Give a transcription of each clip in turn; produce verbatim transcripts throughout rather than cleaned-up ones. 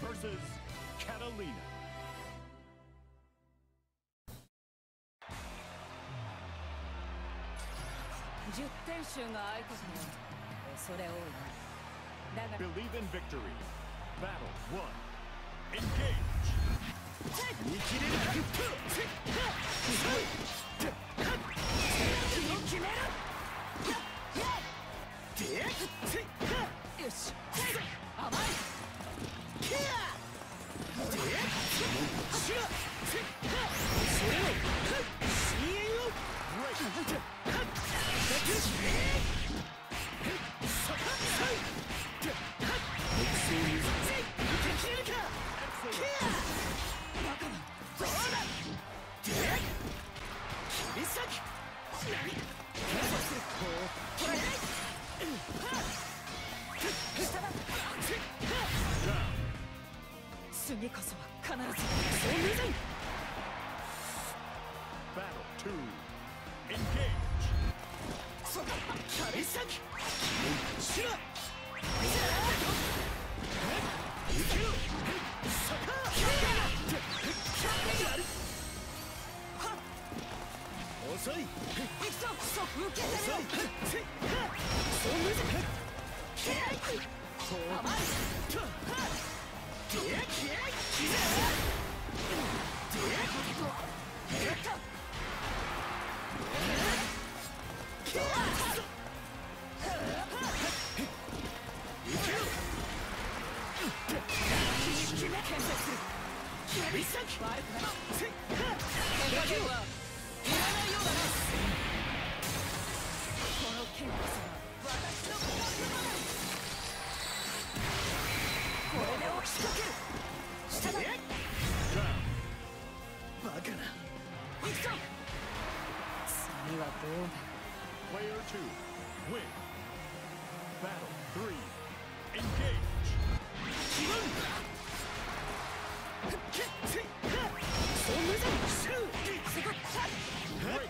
versus Catalina. じゅってん集が相手だよ。恐れ多いな。だが Believe in victory. Battle one. Engage. 見切れるか。 決める。よし。甘い。次こそは必ずそういうぜ。 Battle two. Engage. そか旅先しろ行けよそか遅い行くぞそう受けてるよ。 そういうぜ甘い。 Player two. Win. Battle three. Engage. Great.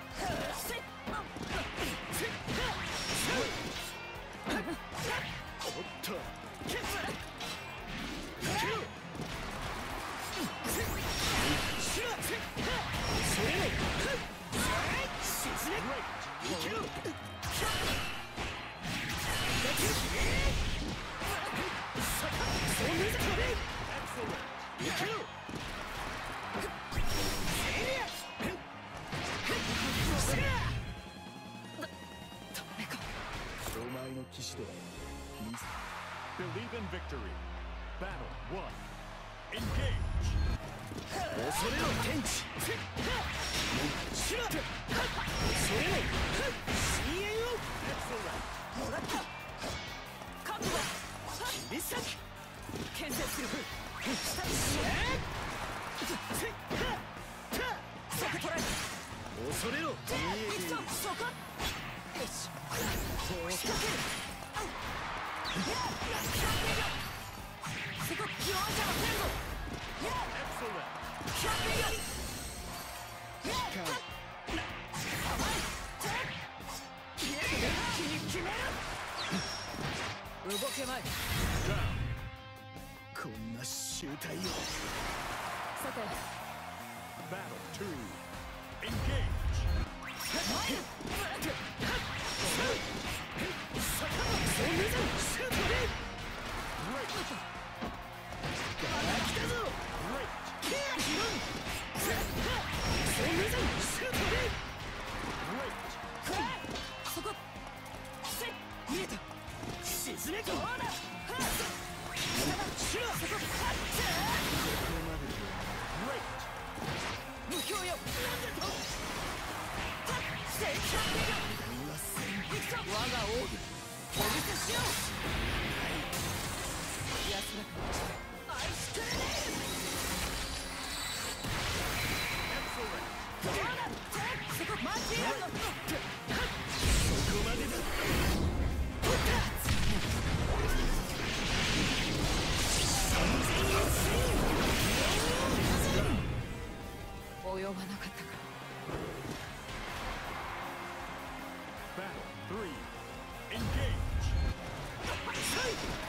Believe in victory. Battle one. Engage. 恐れの天地しろ恐れの深淵を Excellent. もらった覚悟切り裂き牽制する下にそこ捉えた恐れろ行くぞそこよし仕掛けるそこ弱いじゃんせんぞ Excellent. 動けまい。 Down. こんな集体をさて Battle two. Engage. そこせ見えた沈めこどうだそこ無教よなんだと正解行くぞ我が奥義お見せしよう安らかに愛しくれねえどうだそこ待ちやんのこまでだ及ばなかったか Battle three. Engage.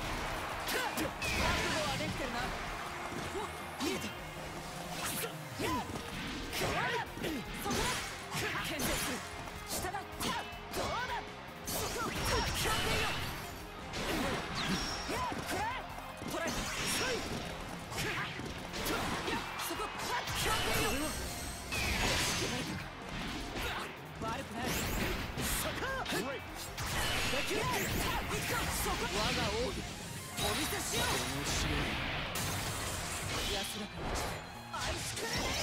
安らかにして愛しくれね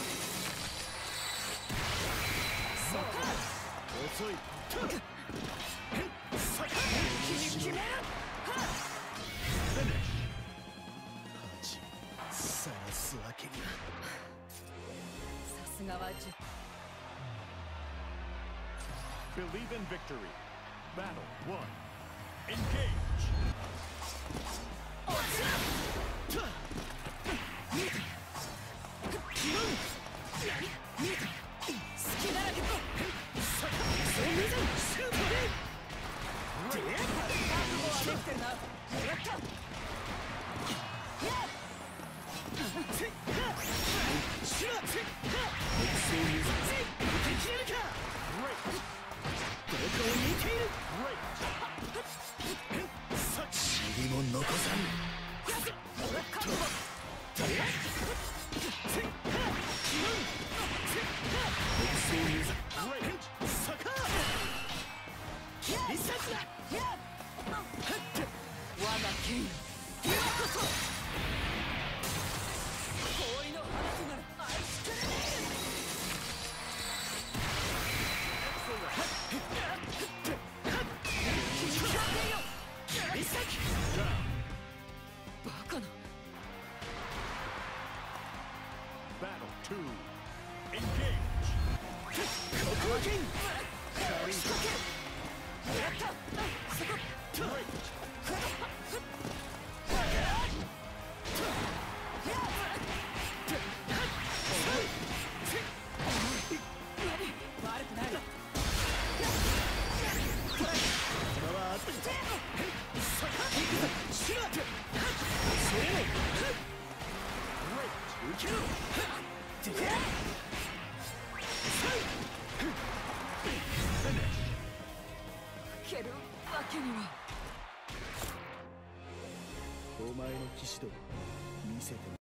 え。そうか。 遅い。 さか気に決める。 恥さらすわけには。 さすがはじゅ Believe in victory. Battle one. Engage. 落ちろ。見えた。隙だらけと。さかそう見せる。シュートで。覚悟はできてるな。やった。やっ。シュート。そう見せる。できるか。どこを見ている。さ塵も残さん。我が剣よ、今こそ氷の花となる愛しくれねえ。バカな。 Battle two. Engage. ここは剣。仕掛け。やった。そこ。悪くない。蹴るわけには。 お前の騎士道見せて